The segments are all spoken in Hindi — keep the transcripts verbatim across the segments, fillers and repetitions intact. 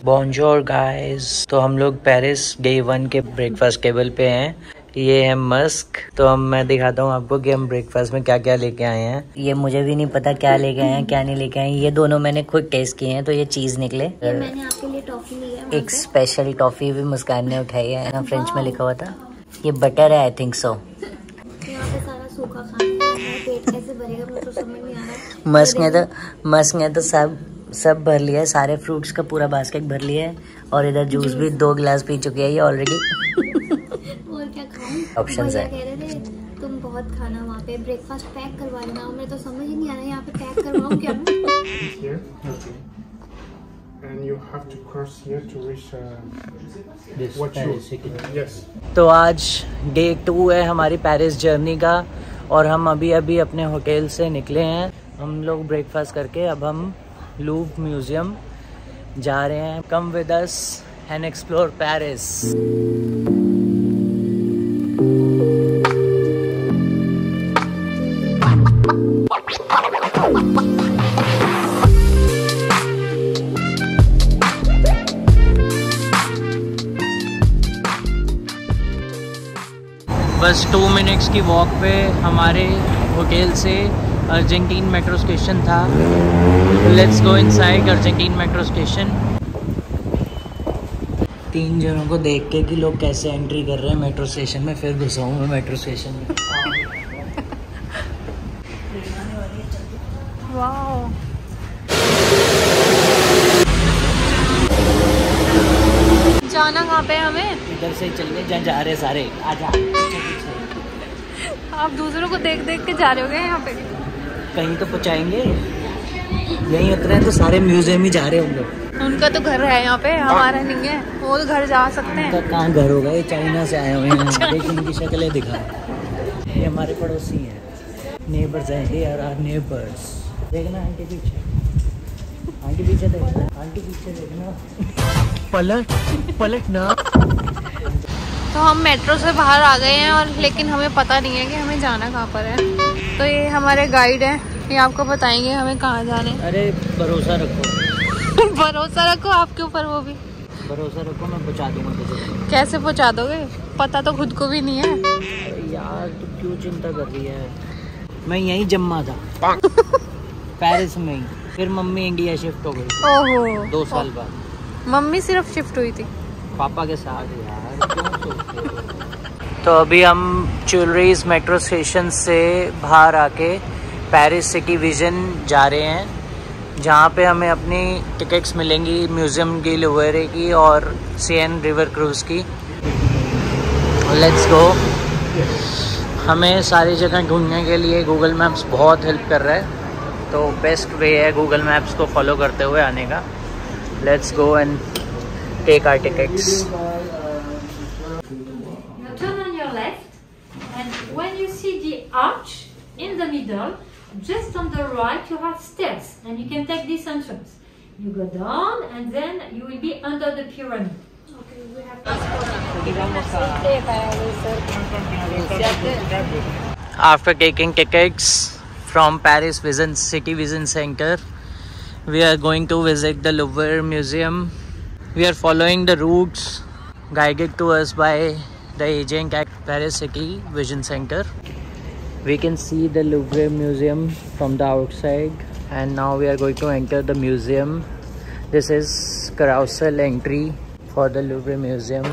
बॉन्जोर गाइस, तो हम लोग पेरिस डे वन के ब्रेकफास्ट टेबल पे हैं। ये है मस्क। तो हम मैं दिखाता हूँ आपको कि हम ब्रेकफास्ट में क्या क्या लेके आए हैं। ये मुझे भी नहीं पता क्या लेके आए हैं क्या नहीं लेके आए हैं। ये दोनों मैंने खुद टेस्ट किए हैं। तो ये चीज निकले। ये मैंने आपके लिए टॉफी ली है। एक स्पेशल टॉफी भी मुस्कान ने उठाई है ना, फ्रेंच में लिखा हुआ था। ये बटर है आई थिंक सो। यहाँ पे सारा सूखा खाना है, पेट कैसे भरेगा मुझे तो समझ नहीं आ रहा। मस्क ने तो मस्क ने तो सब सब भर लिया है, सारे फ्रूट्स का पूरा बास्केट भर लिया है। और इधर जूस भी दो गिलास पी चुकी है ये ऑलरेडी। और क्या खाऊं? ऑप्शंस है। कह रहे थे तुम बहुत खाना वहाँ पे, ब्रेकफास्ट पैक करवा लेना। मैं तो समझ ही नहीं आ रहा यहाँ पे पैक करवाऊं क्या मैं? And you have to cross here to reach uh, This what Paris you yes. तो आज डे टू है हमारी पेरिस जर्नी का और हम अभी अभी अपने होटल से निकले हैं। हम लोग ब्रेकफास्ट करके अब हम लूव म्यूजियम जा रहे हैं। Come with us and explore Paris. बस टू मिनट्स की वॉक पे हमारे होटल से अर्जेंटीन मेट्रो स्टेशन था। Let's go inside Argentine metro station. तीन जनों को देख के कि लोग कैसे एंट्री कर रहे हैं मेट्रो स्टेशन में, फिर घुसा हूँ मैं मेट्रो स्टेशन में। वाओ, जाना कहाँ पे हमें? इधर से चल गए जहाँ जा रहे सारे। आजा। आप दूसरों को देख देख के जा रहे हो गए यहाँ पे? कहीं तो पहुँचाएंगे। यहीं उतरे हैं तो सारे म्यूजियम ही जा रहे होंगे। उनका तो घर है यहाँ पे, हमारा नहीं है। वो तो घर जा सकते हैं। उनका कहाँ घर होगा? ये चाइना से आए हुए हैं। अच्छा। लेकिन इनकी शक्लें दिखा। ये हमारे पड़ोसी हैं, नेबर्स हैं। ये आर आवर नेबर्स। देखना आंटी पीछे, आंटी पीछे देखना, आंटी पीछे देखना। पलट पलट ना। तो हम मेट्रो से बाहर आ गए हैं और लेकिन हमें पता नहीं है कि हमें जाना कहाँ पर है। तो ये हमारे गाइड हैं, ये आपको बताएंगे हमें कहाँ जाना है। अरे भरोसा रखो। भरोसा रखो आपके ऊपर, वो भी भरोसा रखो, मैं पहुँचा दूंगा तुझे। कैसे पहुँचा दोगे? पता तो खुद को भी नहीं है। अरे यार तू क्यों चिंता कर रही है? मैं यहीं जम्मा था पेरिस में ही। फिर मम्मी इंडिया शिफ्ट हो गई ओहो, दो साल बाद। मम्मी सिर्फ शिफ्ट हुई थी पापा के साथ यार। क्यों सोचते हो? तो अभी हम ज्वेलरीज मेट्रो स्टेशन से बाहर आके पेरिस सिटी विजन जा रहे हैं, जहाँ पे हमें अपनी टिकट्स मिलेंगी म्यूजियम की, लुवेरे की और सीएन रिवर क्रूज की। Let's go. हमें सारी जगह ढूंढने के लिए गूगल मैप्स बहुत हेल्प कर रहा है। तो बेस्ट वे है गूगल मैप्स को फॉलो करते हुए आने का। Let's go and take our tickets. Turn on your left, and when you see the arch in the middle, just on the right you have stairs, and you can take this entrance. You go down, and then you will be under the pyramid. Okay, we have After taking tickets from Paris Vision City Vision Center, we are going to visit the Louvre Museum. We are following the routes guided to us by the agent at Paris City Vision Center. We can see the Louvre Museum from the outside, and now we are going to enter the museum. This is carousel entry for the Louvre Museum.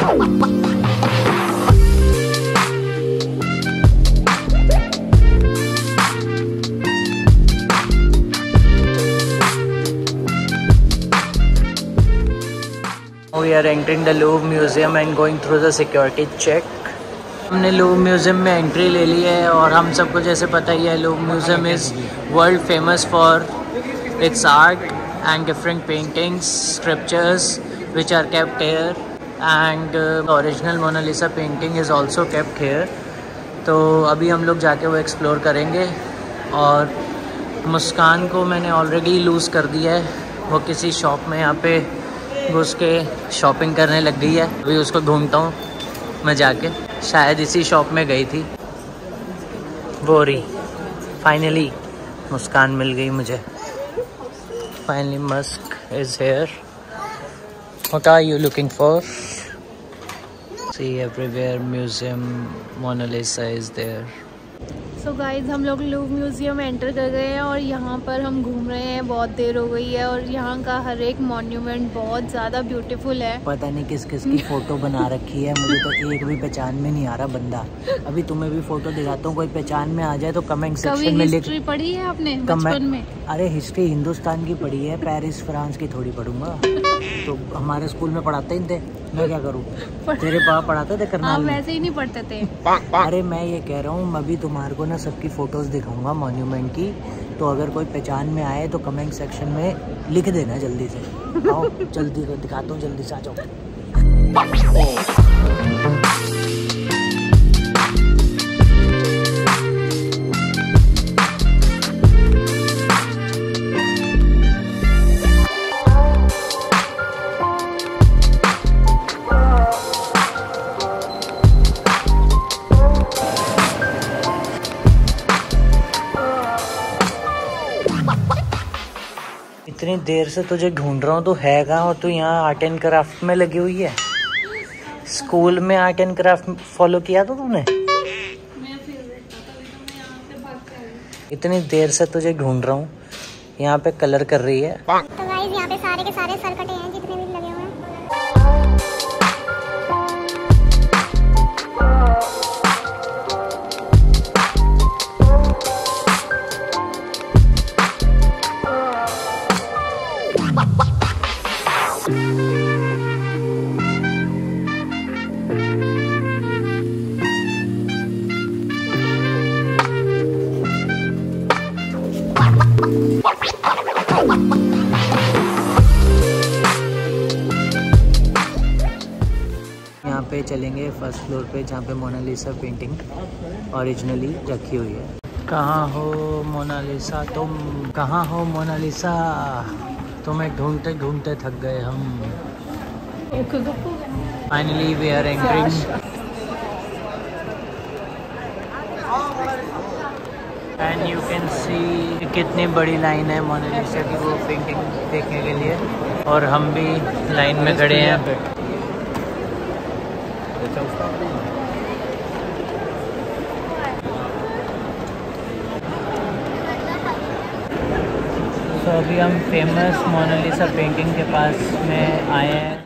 We are entering the Louvre Museum and going through the security check. हमने लूव म्यूज़ियम में एंट्री ले ली है और हम सबको जैसे पता ही है Louvre museum is world famous for its art and different paintings, sculptures which are kept here, and original Mona Lisa painting is also kept here. तो अभी हम लोग जाके वो एक्सप्लोर करेंगे। और मुस्कान को मैंने ऑलरेडी लूज़ कर दिया है, वो किसी शॉप में यहाँ पे घुस के शॉपिंग करने लग गई है। अभी उसको ढूंढता हूँ मैं जाके, शायद इसी शॉप में गई थी वो रही। फाइनली मुस्कान मिल गई मुझे। Finally Musk is here What are you looking for? See everywhere museum, Mona Lisa is there. So so guys हम लोग लूव म्यूज़ियम एंटर कर गए हैं और यहाँ पर हम घूम रहे हैं। बहुत देर हो गई है और यहाँ का हर एक मॉन्यूमेंट बहुत ज़्यादा ब्यूटीफुल है। पता नहीं किस किस की फ़ोटो बना रखी है, मुझे तो एक भी पहचान में नहीं आ रहा बंदा। अभी तुम्हें भी फ़ोटो दिखाता हूँ, कोई पहचान में आ जाए तो कमेंट सेक्शन में लिख। हिस्ट्री पढ़ी है आपने बचपन में? अरे हिस्ट्री हिंदुस्तान की पढ़ी है, पेरिस फ्रांस की थोड़ी पढ़ूंगा। तो हमारे स्कूल में पढ़ाते ही थे, मैं क्या करूँ? तेरे पापा पढ़ाते थे करना? वैसे ही नहीं पढ़ते थे। अरे मैं ये कह रहा हूँ, मैं भी तुम्हारे को ना सबकी फ़ोटोज़ दिखाऊंगा मॉन्यूमेंट की, तो अगर कोई पहचान में आए तो कमेंट सेक्शन में लिख देना जल्दी से। आओ जल्दी दिखाता हूँ, जल्दी से आ जाओ। इतनी देर से तुझे ढूंढ रहा हूँ, तो है कहाँ? और तू यहाँ आर्ट एंड क्राफ्ट में लगी हुई है। स्कूल में आर्ट एंड क्राफ्ट फॉलो किया था तूने? इतनी देर से तुझे ढूंढ रहा हूँ, यहाँ पे कलर कर रही है। तो गाइस यहाँ पे सारे के सारे सरकटे हैं जितने भी लगे हुए हैं। यहाँ पे चलेंगे फर्स्ट फ्लोर पे, जहाँ पे मोनालिसा पेंटिंग ओरिजिनली रखी हुई है। कहाँ हो मोनालिसा तुम, कहाँ हो मोनालिसा? तुम्हें ढूंढते ढूंढते थक गए हम। Finally we are entering. And you can see कितनी बड़ी लाइन है मोनालिसा की वो पेंटिंग देखने के लिए, और हम भी लाइन में खड़े हैं। तो अभी हम फेमस मोनालिसा पेंटिंग के पास में आए हैं।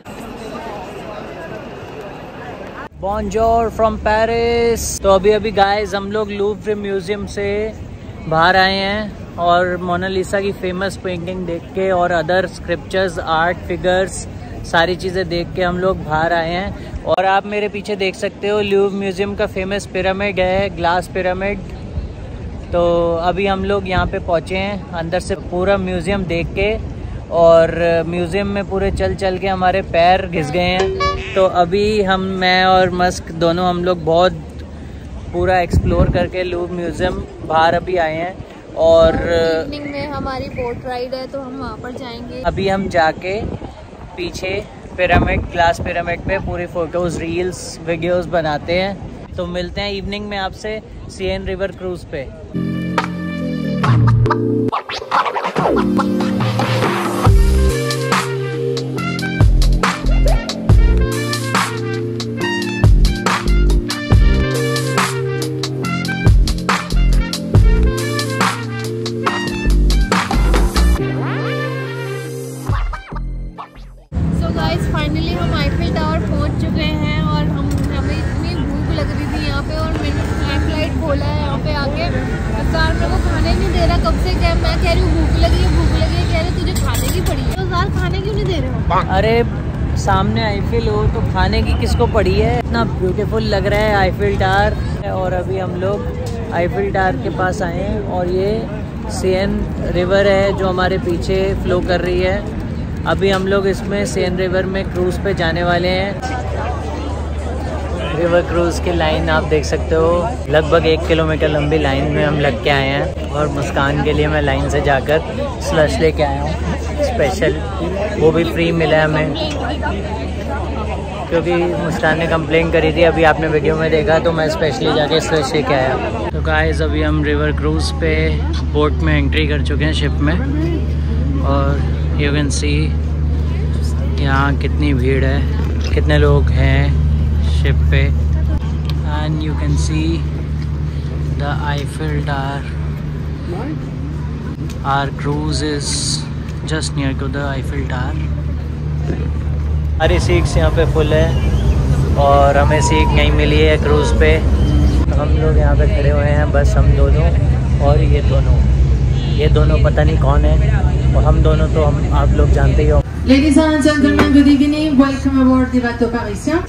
Bonjour from Paris. तो अभी अभी गाइस हम लोग लूव्र म्यूजियम से बाहर आए हैं और मोनालिसा की फेमस पेंटिंग देख के और अदर स्क्रिप्चर्स, आर्ट फिगर्स, सारी चीज़ें देख के हम लोग बाहर आए हैं। और आप मेरे पीछे देख सकते हो लूव्र म्यूजियम का फेमस पिरामिड है, ग्लास पिरामिड। तो अभी हम लोग यहाँ पे पहुँचे हैं, अंदर से पूरा म्यूज़ियम देख के, और म्यूज़ियम में पूरे चल चल के हमारे पैर घिस गए हैं। तो अभी हम, मैं और मस्क दोनों, हम लोग बहुत पूरा एक्सप्लोर करके लूव्र म्यूज़ियम बाहर अभी आए हैं। और इवनिंग में हमारी बोट राइड है तो हम वहाँ पर जाएंगे। अभी हम जाके पीछे पिरामिड, ग्लास पिरामिड पे पूरी फ़ोटोज़, रील्स, वीडियोज़ बनाते हैं। तो मिलते हैं इवनिंग में आपसे सिएन रिवर क्रूज़ पे। सो गाइस फाइनली हम आईफिल टावर पहुंच चुके हैं और हम हमें इतनी भूख लग रही थी यहाँ पे, और मैंने फ्लैश लाइट खोला है यहाँ पे आके। जार मेरे को खाने नहीं दे रहा कब से, क्या मैं कह रही हूँ भूख लगी है भूख लगी है, कह रहे तुझे खाने की पड़ी है। तो जार खाने क्यों नहीं दे रहे हो? अरे सामने आईफिल हो तो खाने की किसको पड़ी है? इतना ब्यूटीफुल लग रहा है आईफिल टावर। और अभी हम लोग आईफिल टावर के पास आए हैं और ये सिएन रिवर है जो हमारे पीछे फ्लो कर रही है। अभी हम लोग इसमें सिएन रिवर में क्रूज़ पे जाने वाले हैं। रिवर क्रूज़ की लाइन आप देख सकते हो, लगभग एक किलोमीटर लंबी लाइन में हम लग के आए हैं। और मुस्कान के लिए मैं लाइन से जाकर स्लश लेके आया हूँ स्पेशल, वो भी फ्री मिला है हमें, क्योंकि मुस्कान ने कंप्लेन करी थी, अभी आपने वीडियो में देखा, तो मैं स्पेशली जाके स्लश लेके आया। तो गाइस अभी हम रिवर क्रूज़ पे बोट में एंट्री कर चुके हैं, शिप में, और यू कैन सी यहाँ कितनी भीड़ है, कितने लोग हैं शिप पे। And you can see the Eiffel tower. Our cruise is just near to the Eiffel tower. हमारी सीट्स यहाँ पे फुल है और हमें सीट नहीं मिली है क्रूज़ पे। हम लोग यहाँ पे खड़े हुए हैं, बस हम दोनों और ये दोनों ये दोनों पता नहीं कौन है, और हम दोनों तो हम आप लोग जानते ही हो। Ladies and gentlemen, good evening. Welcome aboard the bateau parisien.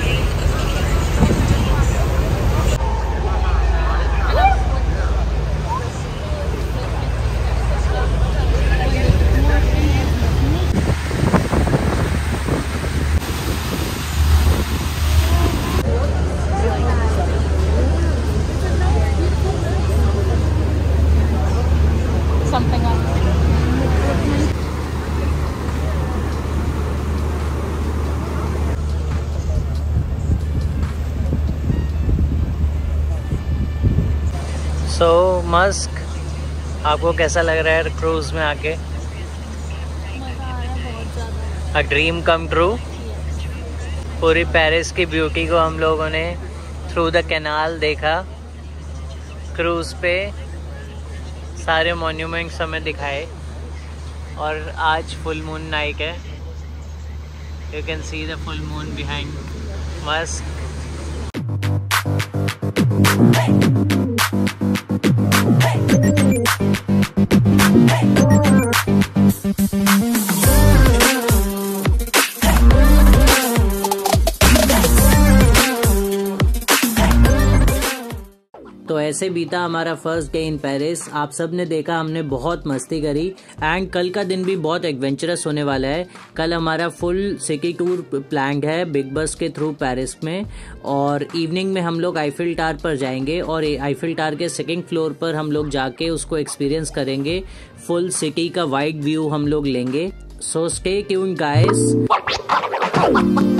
So Musk, आपको कैसा लग रहा है क्रूज़ में आके? A dream come true. पूरी पेरिस की ब्यूटी को हम लोगों ने थ्रू द कैनाल देखा, क्रूज़ पे सारे मॉन्यूमेंट्स हमें दिखाए, और आज फुल मून नाइट है। You can see the full moon behind Musk. तो ऐसे बीता हमारा फर्स्ट डे इन पेरिस। आप सब ने देखा, हमने बहुत मस्ती करी एंड कल का दिन भी बहुत एडवेंचरस होने वाला है। कल हमारा फुल सिटी टूर प्लान्ड है बिग बस के थ्रू पेरिस में, और इवनिंग में हम लोग आईफिल टावर पर जाएंगे और आईफिल टावर के सेकंड फ्लोर पर हम लोग जाके उसको एक्सपीरियंस करेंगे। फुल सिटी का वाइड व्यू हम लोग लेंगे। So stay tuned guys.